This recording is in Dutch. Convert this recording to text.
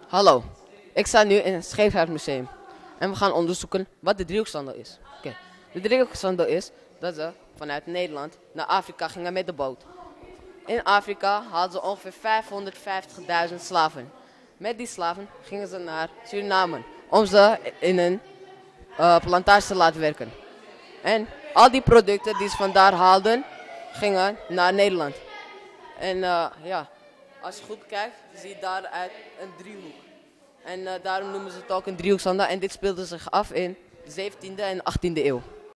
Hallo, ik sta nu in het Scheepvaartmuseum en we gaan onderzoeken wat de driehoekshandel is. Oké, de driehoekshandel is dat ze vanuit Nederland naar Afrika gingen met de boot. In Afrika hadden ze ongeveer 550.000 slaven. Met die slaven gingen ze naar Suriname om ze in een plantage te laten werken. En al die producten die ze vandaar haalden, gingen naar Nederland. En ja, als je goed kijkt, zie je daaruit een driehoek. En daarom noemen ze het ook een driehoekshandel. En dit speelde zich af in de 17e en 18e eeuw.